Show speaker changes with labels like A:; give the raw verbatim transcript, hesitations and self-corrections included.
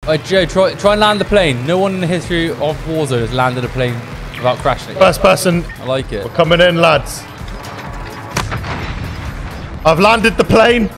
A: Alright, Joe, try, try and land the plane. No one in the history of Warzone has landed a plane without crashing it.
B: First person.
A: I like it.
B: We're coming in, lads. I've landed the plane.